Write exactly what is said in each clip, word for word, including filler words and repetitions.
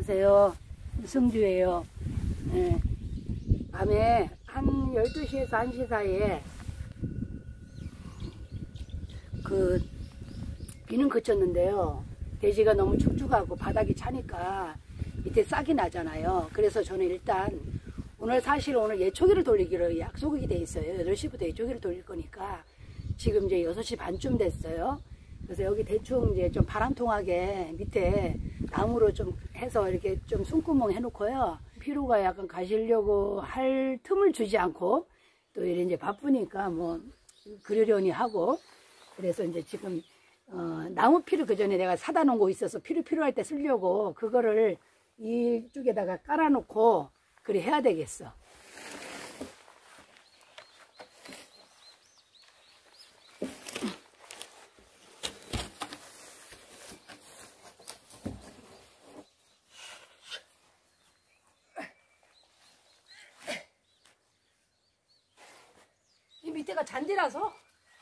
안녕하세요. 승주예요. 네. 밤에 한 열두 시에서 한 시 사이에 그 비는 그쳤는데요. 대지가 너무 축축하고 바닥이 차니까 밑에 싹이 나잖아요. 그래서 저는 일단 오늘 사실 오늘 예초기를 돌리기로 약속이 돼 있어요. 여덟 시부터 예초기를 돌릴 거니까 지금 이제 여섯 시 반쯤 됐어요. 그래서 여기 대충 이제 좀 바람 통하게 밑에 나무로 좀 해서 이렇게 좀 숨구멍 해놓고요. 피로가 약간 가시려고 할 틈을 주지 않고 또 이래 이제 바쁘니까 뭐 그러려니 하고 그래서 이제 지금 어, 나무 피를 그 전에 내가 사다 놓은 거 있어서 피를 필요할 때 쓰려고 그거를 이쪽에다가 깔아놓고 그래 해야 되겠어. 이 밑에가 잔디라서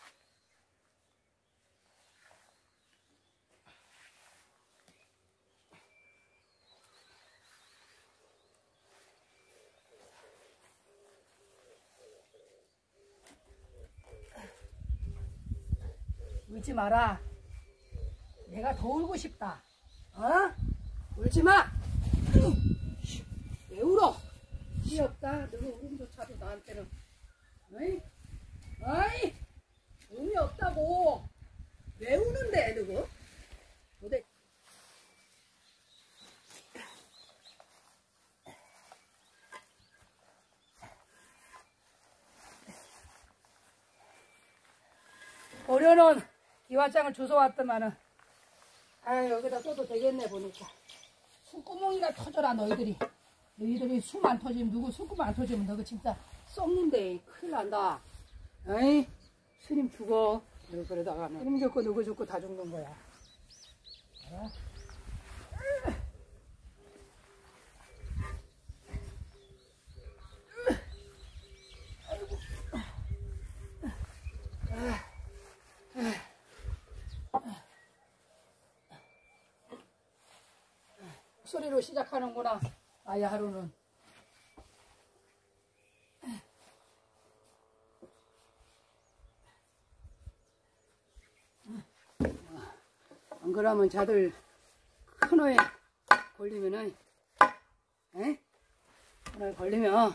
울지 마라. 내가 더 울고 싶다. 어? 울지 마. 왜 울어? 귀엽다. 너는 울음조차도 나한테는. 어이? 어이? 의미 없다고. 왜 우는데 누구? 어디? 보려는 기와장을 주워왔더만은 아 여기다 써도 되겠네 보니까 숨구멍이가 터져라 너희들이 너희들이 숨 안 터지면 누구 숨구멍 안 터지면 너그 진짜 썩는데 큰일 난다. 에이 스님 죽어. 너 그러다가는 스님 죽고 누구 죽고 다 죽는 거야. 어? 소리로 시작하는구나. 아야 하루는. 안 그러면 자들 큰 호에 걸리면은 에? 큰 호에 걸리면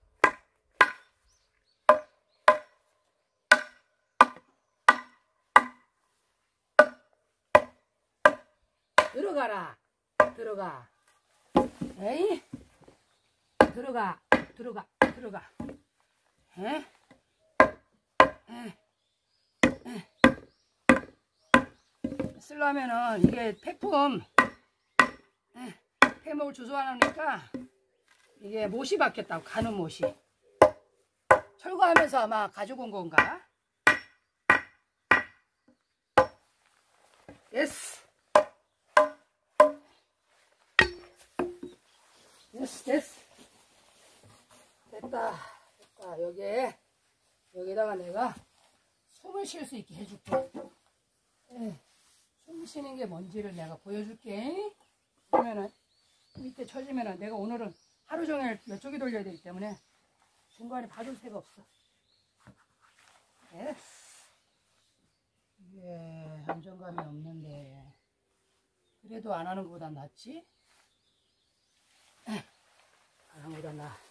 들어가라. 들어가. 에이? 들어가. 들어가. 들어가. 에? 에? 에? 쓰려면은 이게 폐품 에? 폐목을 주소하니까 이게 못이 박혔다고. 가는 못이 철거하면서 아마 가지고 온 건가? 예스. 됐어, 됐어. 됐다. 됐다. 여기에, 여기다가 내가 숨을 쉴 수 있게 해줄게. 에, 숨 쉬는 게 뭔지를 내가 보여줄게. 그러면은, 밑에 쳐지면은 내가 오늘은 하루 종일 이쪽에 돌려야 되기 때문에 중간에 봐줄 새가 없어. 됐어. 이게 안정감이 없는데. 그래도 안 하는 것보다 낫지? 안 하는 것보다 나아.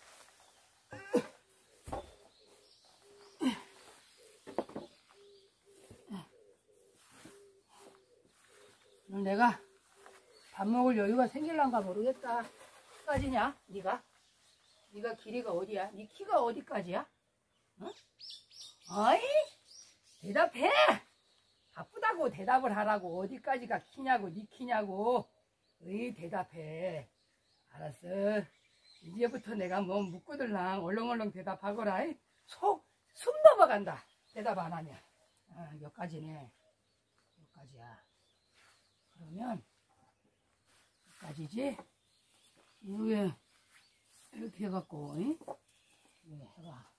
그럼 내가 밥 먹을 여유가 생길란가 모르겠다. 어디까지냐? 네가? 네가 길이가 어디야? 네 키가 어디까지야? 응? 어이? 대답해! 바쁘다고 대답을 하라고. 어디까지가 키냐고, 네 키냐고. 어이, 대답해. 알았어. 이제부터 내가 뭐 묻고들랑 얼렁얼렁 대답하거라. 속, 숨 넘어간다. 대답 안 하면. 어, 여기까지네. 여기까지야. 그러면, 여기까지지? 이후에, 이렇게 해갖고, 응? 네, 해봐.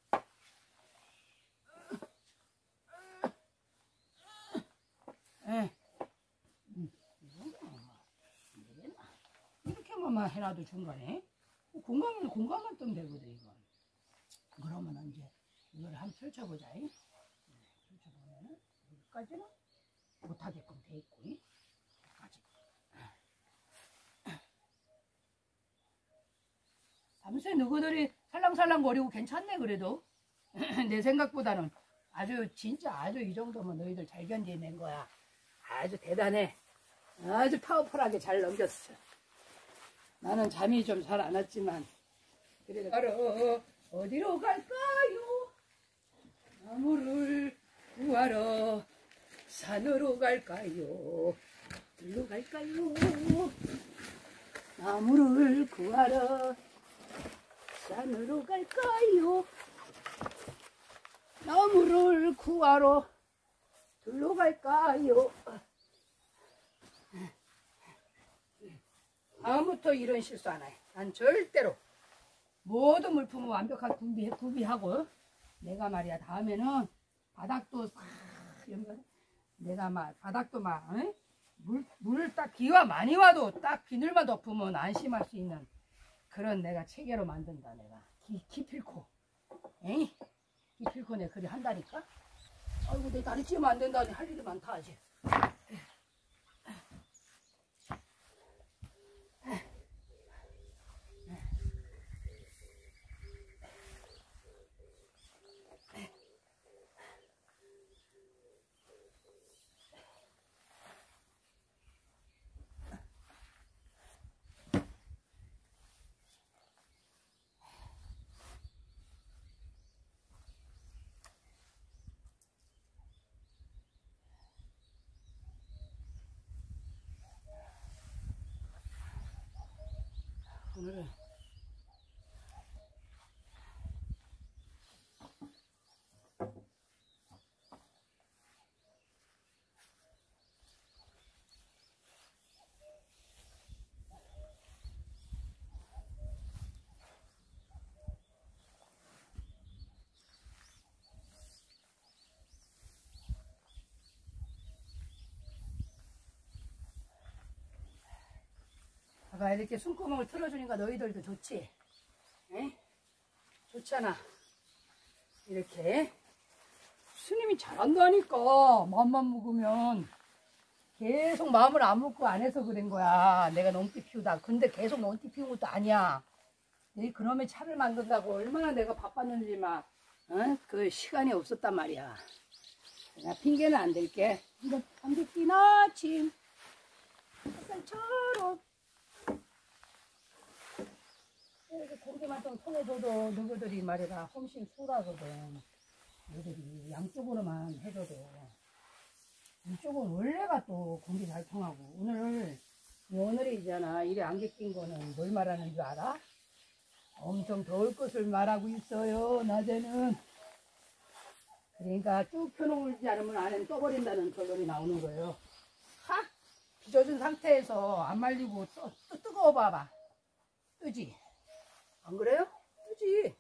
예. 음, 이렇게 하면 정도로만 해놔도 중간에 공간만 공간만 뜨면 되거든 이건. 그러면 이제 이걸 한번 펼쳐보자. 네, 펼쳐보면은 여기까지는 못하게끔 돼 있고 여기까지. 밤새 누구들이 살랑살랑 거리고 괜찮네 그래도. 내 생각보다는 아주 진짜 아주 이 정도면 너희들 잘 견디낸 거야. 아주 대단해. 아주 파워풀하게 잘 넘겼어. 나는 잠이 좀 잘 안 왔지만 그래도 바로 어디로 갈까요? 나무를 구하러 산으로 갈까요? 들로 갈까요? 나무를 구하러 산으로 갈까요? 나무를 구하러 들로 갈까요? 다음부터 이런 실수 안 해. 난 절대로 모든 물품을 완벽하게 구비, 구비하고 내가 말이야 다음에는 바닥도 싹 내가 막 바닥도 막 응? 물, 물 딱 비가 많이 와도 딱 비늘만 덮으면 안심할 수 있는 그런 내가 체계로 만든다. 내가 기, 기필코 에이? 기필코 내 그리 한다니까. 아이고 내 다리 찌면 안 된다니 할 일이 많다 아직. 오늘은 봐봐 이렇게 숨구멍을 틀어주니까 너희들도 좋지? 에? 좋잖아. 이렇게 스님이 잘한다니까. 마음만 먹으면 계속 마음을 안 먹고 안 해서 그런 거야. 내가 논띠 피우다. 근데 계속 논띠 피운 것도 아니야. 내 그놈의 차를 만든다고 얼마나 내가 바빴는지 막 어? 그 시간이 없었단 말이야. 나 핑계는 안 댈게. 근데 감기 낀 아침 햇살처럼 이렇게 공기만 좀 통해줘도 누구들이 말이야 훨씬 수월하거든. 너희들이 양쪽으로만 해줘도 이쪽은 원래가 또 공기 잘 통하고 오늘 오늘이 있잖아. 이래 안개 낀 거는 뭘 말하는 줄 알아? 엄청 더울 것을 말하고 있어요. 낮에는. 그러니까 쭉 펴놓지 않으면 안에는 떠버린다는 결론이 나오는 거예요. 확 빚어준 상태에서 안 말리고 또, 또 뜨거워 봐봐. 뜨지? 안 그래요? 뜨지?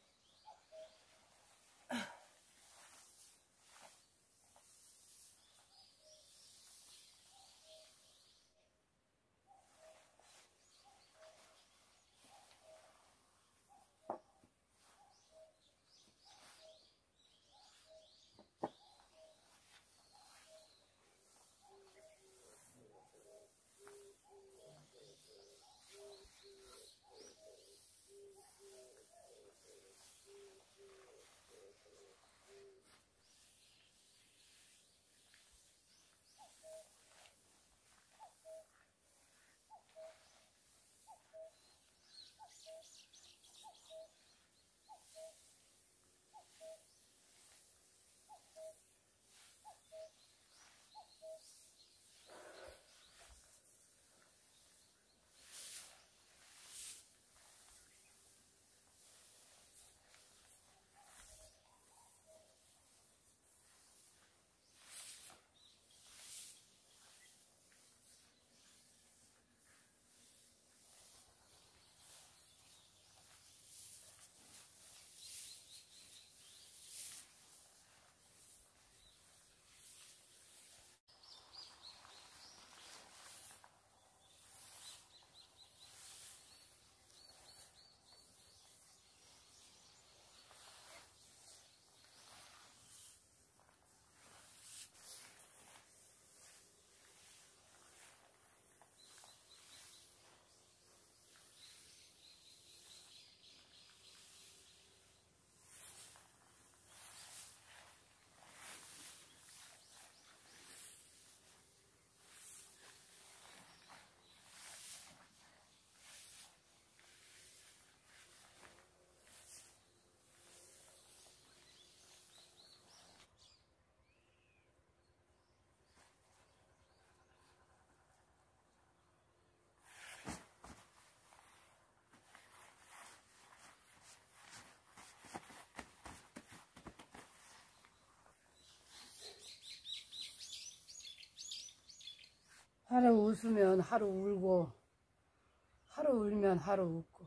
웃으면 하루 울고, 하루 울면 하루 웃고,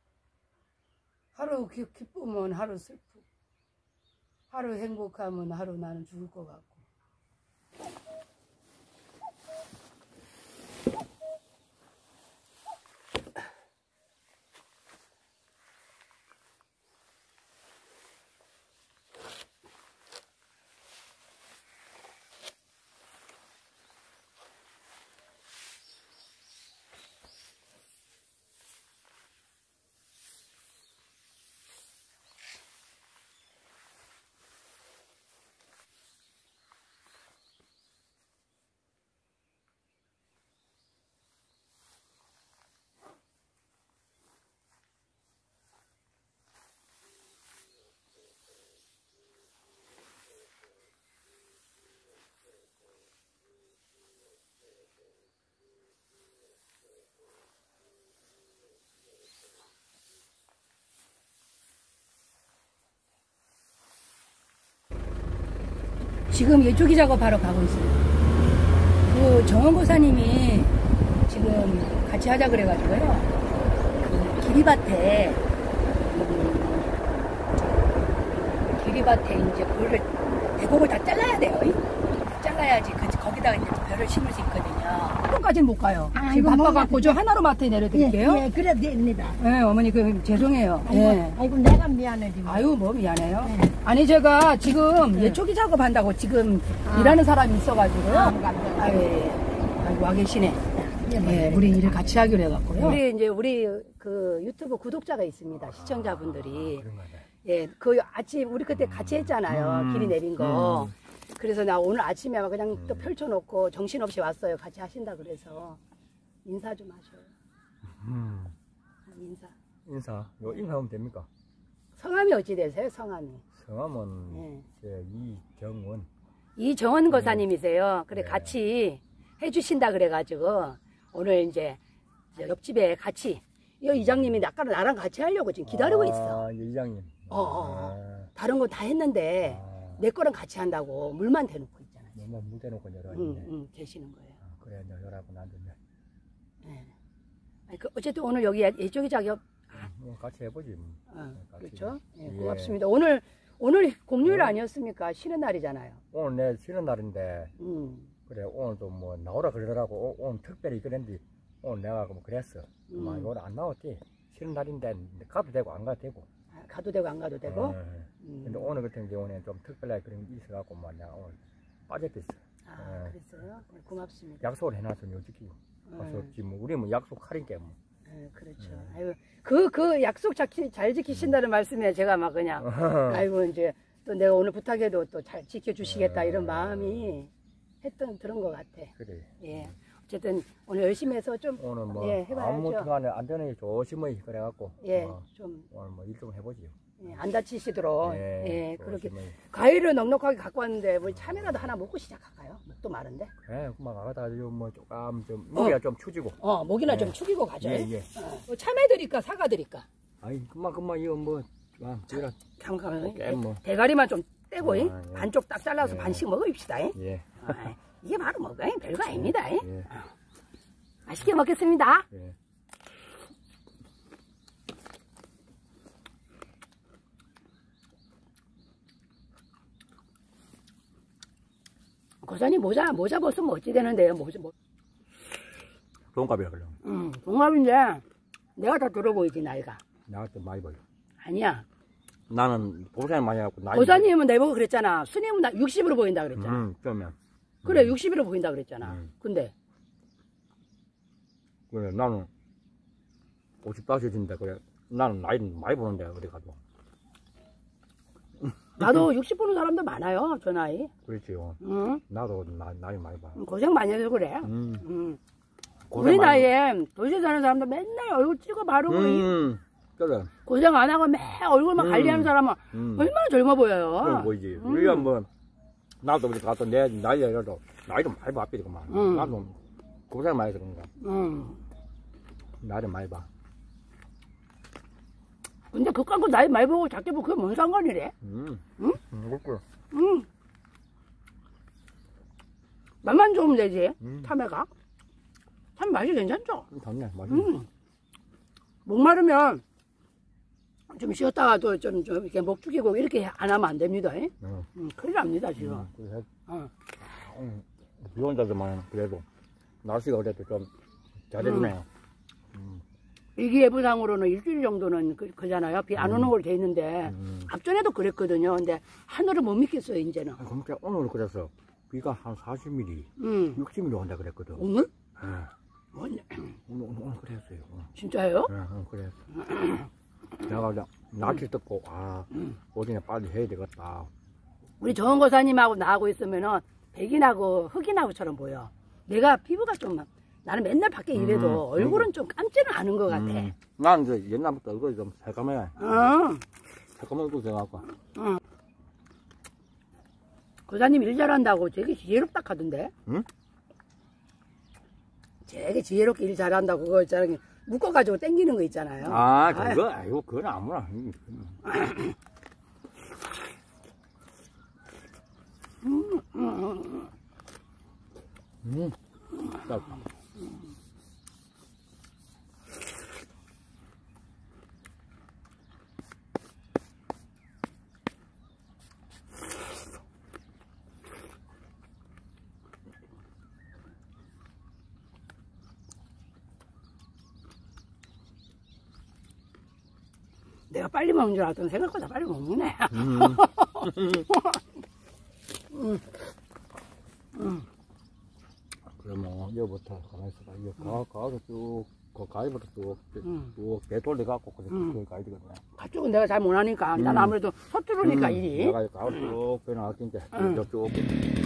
하루 기, 기쁘면 하루 슬프고, 하루 행복하면 하루 나는 죽을 것 같고. 지금 예초기 작업하러 가고 있어요. 그 정원고사님이 지금 같이 하자 그래가지고요. 그 기리밭에, 음, 기리밭에 이제 볼을, 대곡을 다 잘라야 돼요. 잘라야지 그, 거기다가 이제 벼를 심을 수 있거든요. 한번까지는 못 가요. 아, 지금 바빠갖고 저 하나로 마트에 내려드릴게요. 예, 예, 그래도 됩니다. 네, 어머니 그 죄송해요. 아이고, 예. 아이고 내가 미안해 지금. 아유, 뭐 미안해요. 네. 아니 제가 지금 네. 예초기 작업한다고 지금 아. 일하는 사람이 있어가지고요. 아, 감사합니다. 아유, 예. 아이고 와 계시네. 예, 예, 우리 일을 같이 하기로 해갖고요. 우리 이제 우리 그 유튜브 구독자가 있습니다. 시청자분들이. 예, 그 아침 우리 그때 같이 했잖아요. 음. 길이 내린 거. 음. 그래서 나 오늘 아침에 아마 그냥 또 펼쳐놓고 정신없이 왔어요. 같이 하신다 그래서 인사 좀 하셔요. 음. 인사. 인사. 요 인사하면 됩니까? 성함이 어찌 되세요? 성함이. 성함은 예. 제 이정원. 이정원 거사님이세요. 그래 네. 같이 해주신다 그래가지고 오늘 이제 옆집에 같이 이 이장님이 아까 나랑 같이 하려고 지금 기다리고 있어. 아, 이 이장님. 어, 어, 아, 다른 건 다 했는데 아. 내 거랑 같이 한다고 물만 대놓고 있잖아요. 너무 물 대놓고 내려 응, 왔네. 응, 계시는 거예요. 아, 그래, 너라고 나한테. 네. 아니, 그 어쨌든 오늘 여기 이쪽이 작업, 뭐 같이 해보지. 뭐. 어, 같이. 그렇죠? 예, 예. 고맙습니다. 오늘 오늘 공휴일 어? 아니었습니까? 쉬는 날이잖아요. 오늘 내 쉬는 날인데, 음, 그래, 오늘도 뭐 나오라 그러더라고. 오, 오늘 특별히 그랬는데, 오늘 내가 뭐 그랬어. 음. 막 오늘 안 나왔지. 쉬는 날인데, 가도 되고 안 가도 되고. 아, 가도 되고 안 가도 되고. 어, 음. 근데 오늘 같은 경우는 좀 특별하게 그런 게 있어갖고, 뭐 내가 오늘 빠졌겠어. 아, 예. 그랬어요? 네, 고맙습니다. 약속을 해놨으면 요 지키고. 할 수 음. 없지. 뭐, 우리 뭐 약속하니까 뭐. 네, 그렇죠. 음. 아이고, 그, 그 약속 잘, 지- 잘 지키신다는 말씀에 제가 막 그냥, 아이고, 이제 또 내가 오늘 부탁해도 또 잘 지켜주시겠다 이런 마음이 했던, 그런 것 같아. 그래. 예. 어쨌든 오늘 열심히 해서 좀, 오늘 뭐, 예, 해봐야죠. 아무튼 간에 안전하게 조심히 그래갖고. 예, 뭐, 좀, 오늘 뭐 일 좀 해보지요. 예, 안 다치시도록. 예, 예, 그렇게. 조심히. 과일을 넉넉하게 갖고 왔는데, 뭐 참외라도 하나 먹고 시작할까요? 목도 마른데. 그래, 그만 가다 뭐 조금 좀, 무게가 좀 추지고. 어, 목이나 예. 좀 축이고 가죠. 예, 예. 어, 뭐 참외 드릴까, 사과 드릴까? 아이, 그만, 그만, 이거 뭐, 아, 그래. 잠깐만. 깨 뭐. 대가리만 좀 떼고, 아, 이? 예. 반쪽 딱 잘라서 예. 반씩 먹읍시다. 이? 예. 아, 이게 바로 먹어요. 별거 아닙니다. 이? 예. 맛있게 먹겠습니다. 예. 고사님 모자, 모자 벗으면 어찌 되는데요? 모자, 뭐. 돈값이라 그래. 음, 동갑인데, 내가 더 들어 보이지, 나이가. 나한테 많이 벌려. 아니야. 나는 고생 많이 하고, 나이. 고사님은 내보고 그랬잖아. 스님은 나 육십으로 보인다 그랬잖아. 음, 그러면. 그래, 육십으로 보인다 그랬잖아. 음. 근데, 그래, 나는 오십 따셔진다 그래. 나는 나이 많이 보는데, 어디 가도. 나도 육십 보는 사람도 많아요, 저 나이. 그렇지요. 응? 나도 나, 나이 많이 봐. 고생 많이 해서 그래. 음. 응. 고생 우리 많이 나이에 도시에 사는 사람들 맨날 얼굴 찍어 바르고 음, 그래. 고생 안 하고 매 얼굴만 음. 관리하는 사람은 음. 얼마나 젊어 보여요. 그래 보이지. 음. 우리가 뭐, 나도 그렇게 갔다 내 나이에 이래도, 나이도 많이 봐, 삐지구만. 음. 나도 고생 많이 해서 그런가. 응. 나이를 많이 봐. 근데 그까고 나이 많이 보고 작게 보고 그게 뭔 상관이래? 음. 응? 음, 그래. 응. 나만 좋으면 되지, 음. 참외가. 참 맛이 괜찮죠? 좀 좋네, 맛있네. 음. 목마르면 좀 쉬었다가도 좀, 좀 이렇게 목 죽이고 이렇게 안 하면 안 됩니다. 응? 응. 음, 큰일 납니다, 지금. 응, 그래서 어. 음, 비 온다지만 그래도 날씨가 그래도 좀 잘해주네요. 음. 일기예보상으로는 일주일 정도는 그, 그잖아요. 비 안 오는 걸로 돼 있는데, 음. 앞전에도 그랬거든요. 근데 하늘을 못 믿겠어요, 이제는. 아, 진짜 오늘 그래서 비가 한 사십 밀리미터, 음. 육십 밀리미터 온다 그랬거든. 오늘? 예. 뭐냐? 오늘, 오늘, 오늘 그랬어요. 오늘. 진짜요? 예, 오늘 그랬어. 내가 그냥 날씨 듣고, 아, 오전에 빨리 해야 되겠다. 우리 정원고사님하고 나하고 있으면은 백인하고 흑인하고처럼 보여. 내가 피부가 좀, 나는 맨날 밖에 일해도 음, 얼굴은 좀 감지는 않은 것 같아. 음, 난 이제 옛날부터 얼굴이 좀 새까매. 어. 새까만 얼굴 돼갖고. 고사님 일 잘한다고 되게 지혜롭다 하던데. 응? 되게 지혜롭게 일 잘한다고 그거 있잖아요. 묶어가지고 땡기는 거 있잖아요. 아, 그거, 아이고, 그건 아무나. 음, 음, 음, 음. 음. 딱. 내가 빨리 먹는 줄 알았더니 생각보다 빨리 먹네. 음. 음. 음. 그러면 여기부터 가만히 있어봐. 여기 가, 가서 쭉, 그 가위부터 쭉, 음. 쭉, 배 돌려갖고, 그래, 음. 거기 가야 되거든. 그쪽은 내가 잘 못하니까. 난 음. 아무래도 서투르니까 음, 일이. 내가 가서 쭉, 배 나갈텐데, 음. 쭉, 쭉.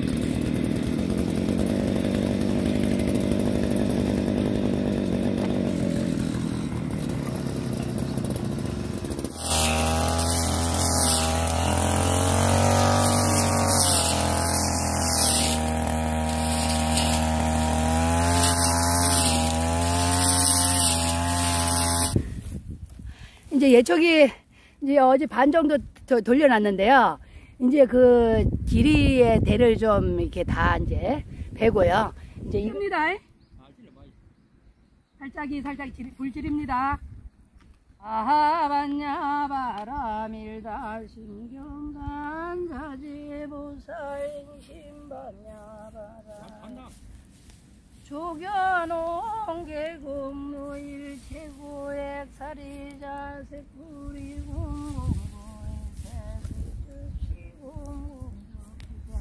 이제 예초기 이제 어제 반 정도 더 돌려놨는데요. 이제 그 지리의 대를 좀 이렇게 다 이제 베고요. 이제 이겁니다. 살짝이 살짝 지리, 불질입니다. 아하 봤냐 바람일다 신경간 자지보살행심 봤냐 바람 조견홍 계급무일 최고액 사리자 색구리 공공고인 세수특시 공공조기자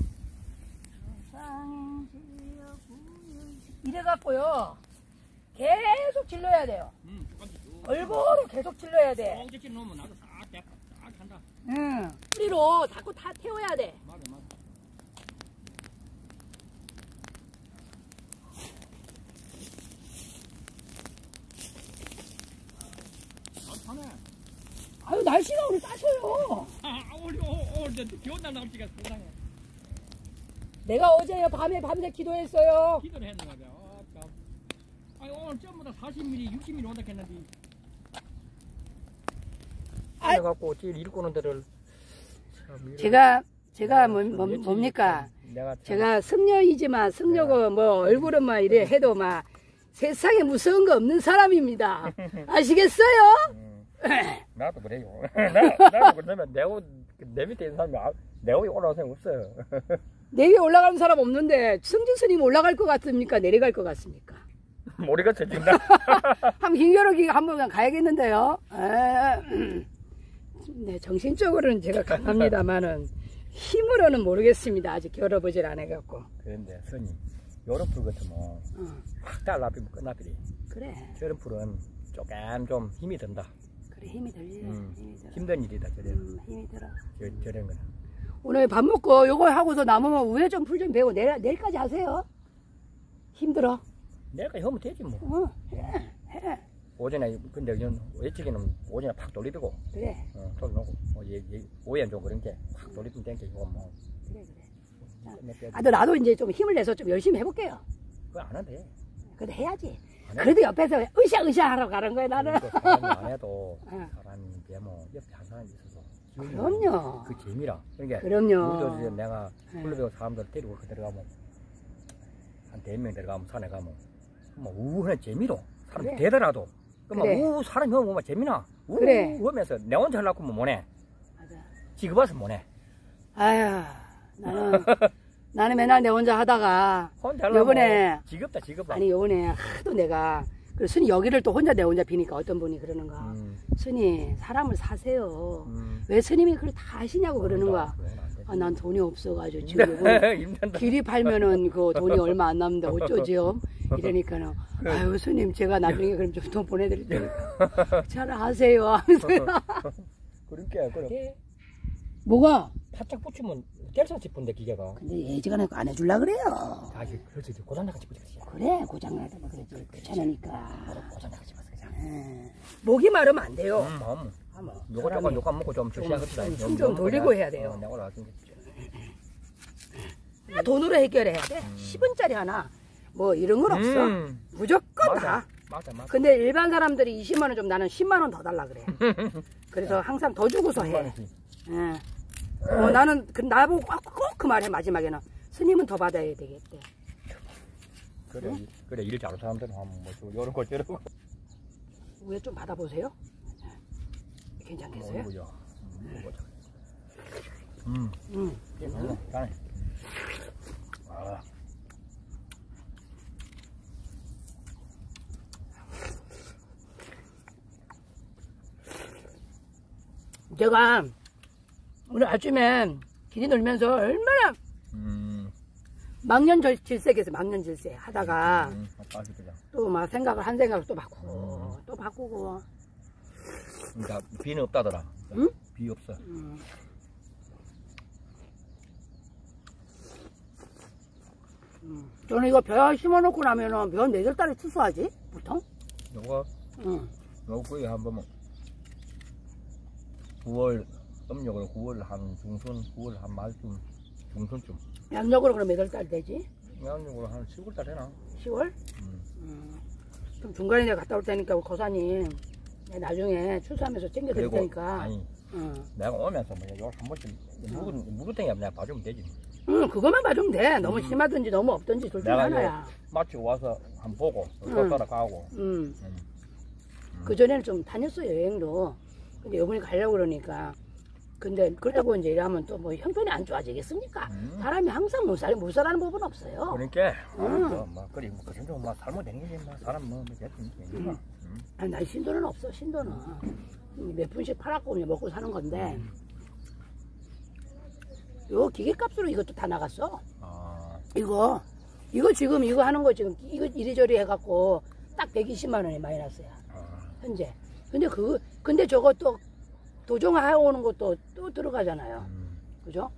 수상행지여 구일시 이래갖고요 계속 질러야 돼요. 음, 얼굴을 계속 질러야 돼. 꽁지치 놓으면 나도 싹, 싹, 싹 한다. 응. 뿌리로 자꾸 다 태워야 돼. 맞아, 맞아. 하네. 아유 날씨가 오늘 따셔요. 아, 오늘, 오늘, 비 온다 날씨가 세상에. 내가 어제 밤에 밤새 기도했어요. 기도를 했는가 봐. 아, 참. 아니, 오늘 전부 다 사십 밀리미터, 육십 밀리미터 온다 했는데. 아이. 갖고 제일 일꼬는 데를. 참, 제가 제가 뭐, 참 뭐, 예측이 뭡니까? 내가 참- 제가 승려이지만 승려고 뭐 얼굴은 막 이래 해도 막 세상에 무서운 거 없는 사람입니다. 아시겠어요? 음, 나도 그래요. 나, 나도 그러면 내 옷, 내 밑에 있는 사람이 아, 내 옷이 올라올 생각 없어요. 내 위에 올라가는 사람 없는데 승진 스님 올라갈 것 같습니까? 내려갈 것 같습니까? 모르겠어, 지금 나. 한 김겨루기 한번 가야겠는데요. 에, 네, 정신적으로는 제가 강합니다만은 힘으로는 모르겠습니다. 아직 겨뤄보질 않아갖고. 그런데, 스님, 요런 풀 같으면 어, 확 달라피면 끝나버리. 그래, 저런 풀은 조금 좀 힘이 든다. 그래 힘이 들지. 음, 힘이 들어. 힘든 일이다, 저래. 음, 힘이 들어. 저, 저런 거는. 오늘 밥 먹고 요거 하고서 남으면 우회 좀 풀 좀 배고 내일, 내일까지 하세요. 힘들어. 내일까지 하면 되지, 뭐. 어, 해, 해. 오전에, 근데 이건 예측에는 오전에 팍 돌리고, 그래, 어, 돌려놓고, 뭐, 예, 예, 오해는 좀 그런 게, 확 돌리면 땡겨, 이거 뭐. 그래, 그래. 끝내 아, 또 나도 이제 좀 힘을 내서 좀 열심히 해볼게요. 그거 안 해도 돼. 그래도 해야지. 안 해. 그래도 옆에서 으쌰으쌰 하러 가는 거야, 나는. 그러니까 사람이 안 해도 응. 사람이 뭐 옆에 한 사람이 있어서 그럼요. 그 재미라. 그러니까 그럼요. 우리도 이제 내가 응. 훌륭배우 사람들 데리고 그 들어가면 한 네 명 들어가면 산에 가면 뭐 우울한 재미로 사람 그래. 되더라도 그막 그래. 우 사람이 보면 재미나 우 그래. 하면서 내 혼자 하려고 하면 뭐네 맞아. 지금 와서 뭐네 아휴, 나는, 나는 맨날 내 혼자 하다가, 혼자 하려고 요번에, 지겹다 지겹다 아니, 요번에 하도 내가, 그 스님 여기를 또 혼자 내 혼자 비니까 어떤 분이 그러는가. 음. 스님, 사람을 사세요. 음. 왜 스님이 그걸 다 하시냐고 그러는 거야. 그건 안 되지. 아, 난 돈이 없어가지고, 지금 요번에 힘든다 길이 팔면은 그 돈이 얼마 안 남는데 어쩌지요? 이러니까는, 아유, 스님, 제가 나중에 그럼 좀 돈 보내드릴 테니까 잘 하세요. 하면서. 그러니까 그래 뭐가? 바짝 붙이면 뗄수 싶은데 기계가 근데 예지간에 안 해줄라 그래요. 다시 그렇지 고장나가지고 그렇지 그래, 고장나도 뭐 그러지. 귀찮으니까. 고장나가지고 그냥 예. 목이 마르면 안 돼요. 음 마음 아, 뭐, 요거 사람이 조금 요거 먹고 좀 쉬어야겠다 좀 숨좀 돌리고 해야 돼요. 내가 나중에 다 돈으로 해결해야 돼. 십 원짜리 하나. 뭐 이런 건 없어. 음. 무조건 맞아 다. 맞아 맞아 근데 일반 사람들이 이십만 원 좀 나는 십만 원 더 달라 그래. 그래서 항상 더 주고서 해. 예. 어, 나는 그 나보고 꼭 그 말해 마지막에는 스님은 더 받아야 되겠대. 그래 응? 그래 일 잘하는 사람들은 한번 뭐 요런 거 저런 거 왜 좀 받아보세요? 괜찮겠어요? 뭐야 음 응. 괜찮아 잘해 아 제가 오늘 아침에 길이 놀면서 얼마나 음. 망년 절- 질색에서 망년 질색 하다가 음, 아빠시더라. 또 막 생각을 한 생각을 또 바꾸고 음. 또 바꾸고. 그러니까 비는 없다더라. 응? 비 없어. 음. 음. 저는 이거 벼 심어놓고 나면은 벼 네들 달에 추수하지 보통? 요거 응. 요거 거의 한 번은 구월 음력으로 구월 한 중순 구월 한 말쯤 중순쯤 양력으로 그럼 몇 월 달 되지? 양력으로 한 시월 달 되나? 시월? 음. 음. 좀 중간에 내가 갔다 올 테니까 우리 거사님 나중에 추수하면서 챙겨드릴 그리고 테니까. 아니 응. 내가 오면서 뭐 요걸 한 번씩 묵은 묵은땡이 내가 봐주면 되지. 응, 그것만 봐주면 돼. 너무 음. 심하든지 너무 없든지 둘 중에 내가 하나야. 마치고 와서 한 번 보고 또 응. 따라가고. 응. 음. 그전에는 좀 다녔어요, 여행도. 근데 이번에 가려고 그러니까. 근데 그렇다고 이제 이러면 또 뭐 형편이 안 좋아지겠습니까? 음. 사람이 항상 못, 살, 못 살아는 법은 없어요. 그러니까 응. 아, 뭐, 뭐 그래 뭐 그런 좀뭐 살면 되는 거지 뭐 사람 뭐 됐든 응. 음. 아니, 난 신도는 없어, 신도는. 몇 푼씩 팔았고 그냥 먹고 사는 건데. 요 기계값으로 이것도 다 나갔어. 아, 이거, 이거 지금 이거 하는 거 지금 이거 이리저리 해갖고 딱 백이십만 원이 마이너스야. 아. 현재. 근데 그, 근데 저거 또 도정해 오는 것도 또 들어가잖아요. 음. 그죠?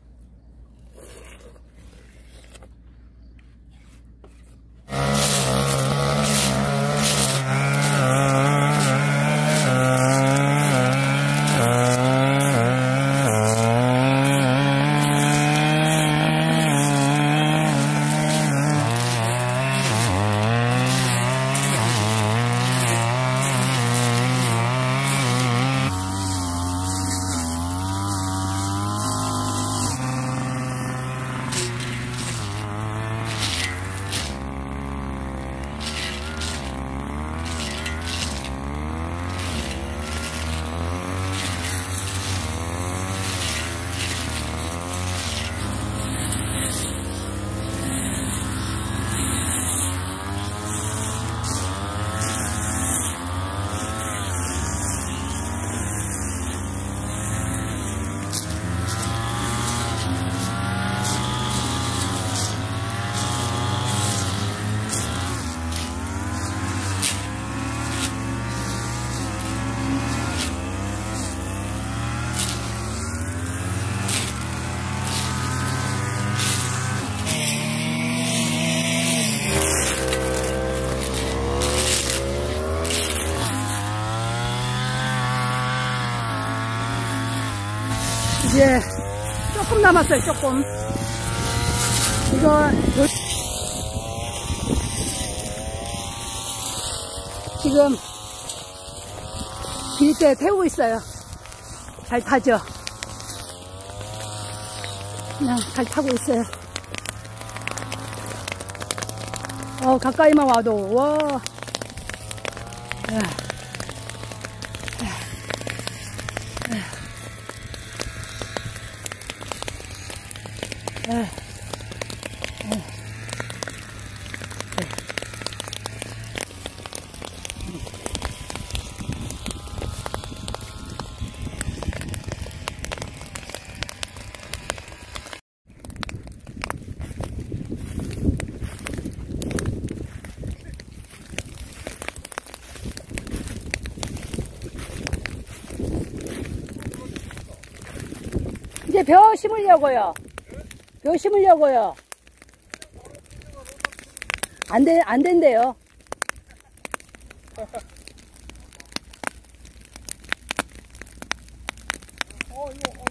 이제 조금 남았어요, 조금. 이거, 요- 지금, 길대 태우고 있어요. 잘 타죠? 그냥 잘 타고 있어요. 어, 가까이만 와도, 와. 야. 야. 야. 이제 벼 심으려고요. 벼 심으려고요. 안 돼, 안 된대요. 어, 이거, 어,